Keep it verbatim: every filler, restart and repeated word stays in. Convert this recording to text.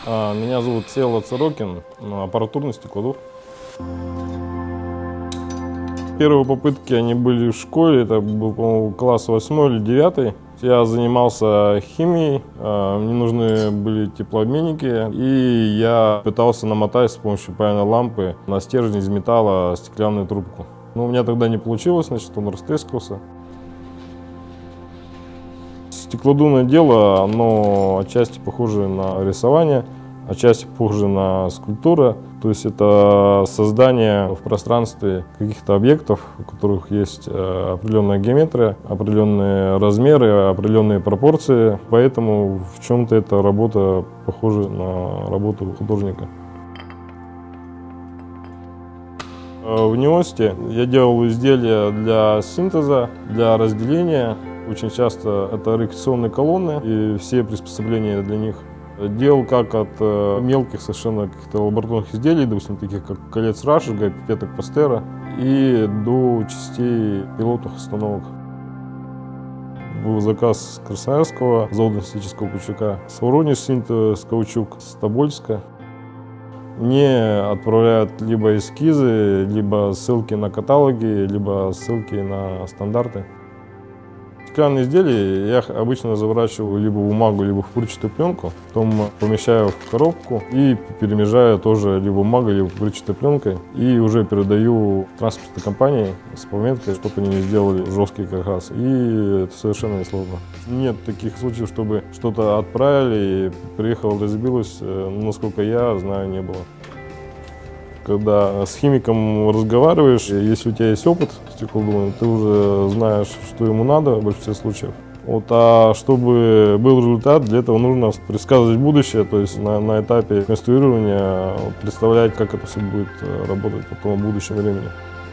Меня зовут Всеволод Сорокин, аппаратурный стеклодув. Первые попытки они были в школе, это был, по-моему, класс восьмой или девятый. Я занимался химией, мне нужны были теплообменники, и я пытался намотать с помощью паяльной лампы на стержень из металла стеклянную трубку. Но у меня тогда не получилось, значит, он растрескался. Стеклодувное дело, оно отчасти похоже на рисование, отчасти похоже на скульптуру. То есть это создание в пространстве каких-то объектов, у которых есть определенная геометрия, определенные размеры, определенные пропорции. Поэтому в чем-то эта работа похожа на работу художника. В университете я делал изделия для синтеза, для разделения. Очень часто это рефлекционные колонны и все приспособления для них. Делал как от э, мелких совершенно каких-то лабораторных изделий, допустим, таких как колец Рашига, пипеток Пастера, и до частей пилотных установок. Был заказ с Красноярского завода синтетического каучука, с Воронеж синтез каучук, с Тобольска. Мне отправляют либо эскизы, либо ссылки на каталоги, либо ссылки на стандарты. Стеклянные изделия я обычно заворачиваю либо в бумагу, либо в пупырчатую пленку, потом помещаю в коробку и перемежаю тоже либо бумагой, либо пупырчатой пленкой, и уже передаю транспортной компании с пометкой, чтобы они не сделали жесткий каркас. И это совершенно несложно. Нет таких случаев, чтобы что-то отправили, и приехало, разбилось, насколько я знаю, не было. Когда с химиком разговариваешь, если у тебя есть опыт стеклодувания, ты уже знаешь, что ему надо в большинстве случаев. Вот, а чтобы был результат, для этого нужно предсказывать будущее, то есть на, на этапе конструирования представлять, как это все будет работать потом в будущем времени.